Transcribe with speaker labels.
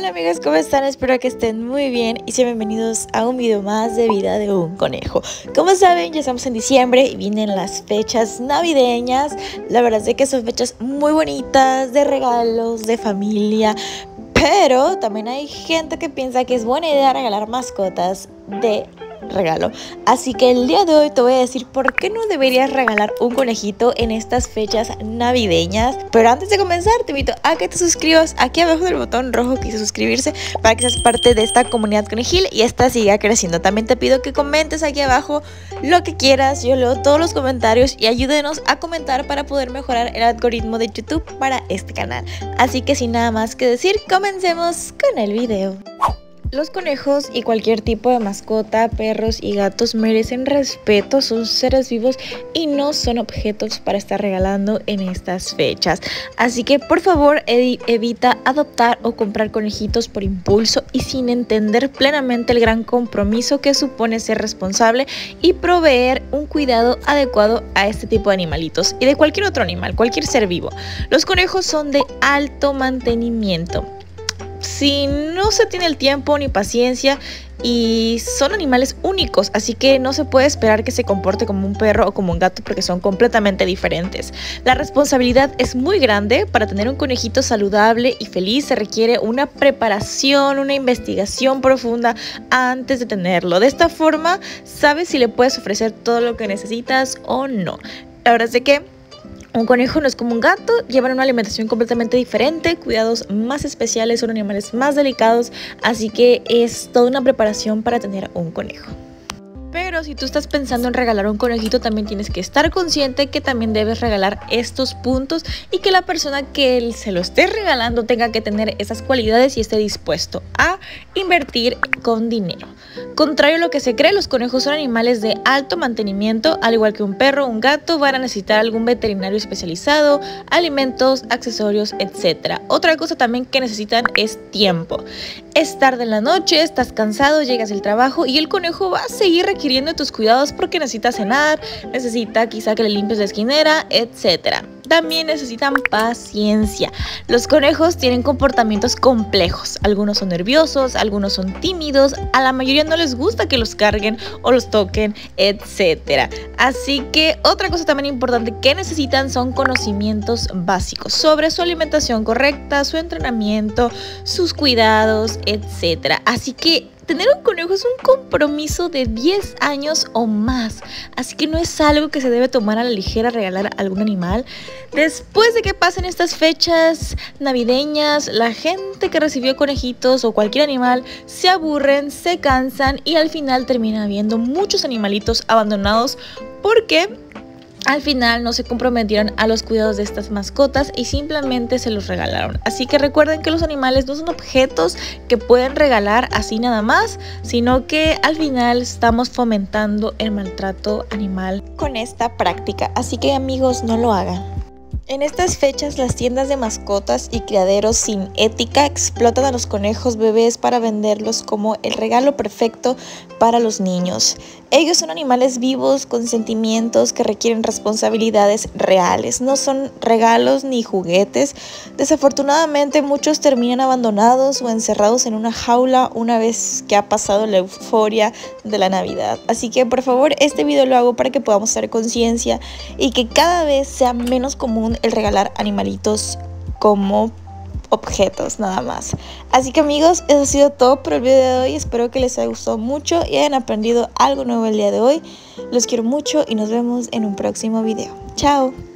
Speaker 1: Hola amigos, ¿cómo están? Espero que estén muy bien y sean bienvenidos a un video más de vida de un conejo. Como saben, ya estamos en diciembre y vienen las fechas navideñas. La verdad es que son fechas muy bonitas, de regalos, de familia. Pero también hay gente que piensa que es buena idea regalar mascotas de regalo. Así que el día de hoy te voy a decir por qué no deberías regalar un conejito en estas fechas navideñas. Pero antes de comenzar te invito a que te suscribas aquí abajo del botón rojo que dice suscribirse para que seas parte de esta comunidad conejil y esta siga creciendo. También te pido que comentes aquí abajo lo que quieras, yo leo todos los comentarios y ayúdenos a comentar para poder mejorar el algoritmo de YouTube para este canal. Así que sin nada más que decir, comencemos con el video. Los conejos y cualquier tipo de mascota, perros y gatos merecen respeto, son seres vivos y no son objetos para estar regalando en estas fechas. Así que por favor evita adoptar o comprar conejitos por impulso y sin entender plenamente el gran compromiso que supone ser responsable y proveer un cuidado adecuado a este tipo de animalitos y de cualquier otro animal, cualquier ser vivo. Los conejos son de alto mantenimiento. Si no se tiene el tiempo ni paciencia y son animales únicos, así que no se puede esperar que se comporte como un perro o como un gato porque son completamente diferentes. La responsabilidad es muy grande. Para tener un conejito saludable y feliz se requiere una preparación, una investigación profunda antes de tenerlo. De esta forma sabes si le puedes ofrecer todo lo que necesitas o no. La verdad es que un conejo no es como un gato, llevan una alimentación completamente diferente, cuidados más especiales, son animales más delicados, así que es toda una preparación para tener un conejo. Pero si tú estás pensando en regalar un conejito, también tienes que estar consciente que también debes regalar estos puntos y que la persona que se lo esté regalando tenga que tener esas cualidades y esté dispuesto a invertir con dinero. Contrario a lo que se cree, los conejos son animales de alto mantenimiento, al igual que un perro o un gato, van a necesitar algún veterinario especializado, alimentos, accesorios, etc. Otra cosa también que necesitan es tiempo. Es tarde en la noche, estás cansado, llegas del trabajo y el conejo va a seguir requiriendo tus cuidados porque necesita cenar, necesita quizá que le limpies la esquinera, etc. También necesitan paciencia. Los conejos tienen comportamientos complejos. Algunos son nerviosos, algunos son tímidos, a la mayoría no les gusta que los carguen o los toquen, etc. Así que otra cosa también importante que necesitan son conocimientos básicos sobre su alimentación correcta, su entrenamiento, sus cuidados, etc. Así que tener un conejo es un compromiso de 10 años o más, así que no es algo que se debe tomar a la ligera regalar a algún animal. Después de que pasen estas fechas navideñas, la gente que recibió conejitos o cualquier animal se aburren, se cansan y al final termina habiendo muchos animalitos abandonados porque al final no se comprometieron a los cuidados de estas mascotas y simplemente se los regalaron. Así que recuerden que los animales no son objetos que pueden regalar así nada más, sino que al final estamos fomentando el maltrato animal con esta práctica. Así que amigos, no lo hagan. En estas fechas las tiendas de mascotas y criaderos sin ética explotan a los conejos bebés para venderlos como el regalo perfecto para los niños. Ellos son animales vivos con sentimientos que requieren responsabilidades reales, no son regalos ni juguetes. Desafortunadamente muchos terminan abandonados o encerrados en una jaula una vez que ha pasado la euforia de la Navidad. Así que por favor este video lo hago para que podamos hacer conciencia y que cada vez sea menos común el regalar animalitos como objetos nada más. Así que amigos, eso ha sido todo por el video de hoy. Espero que les haya gustado mucho y hayan aprendido algo nuevo el día de hoy. Los quiero mucho y nos vemos en un próximo video. Chao.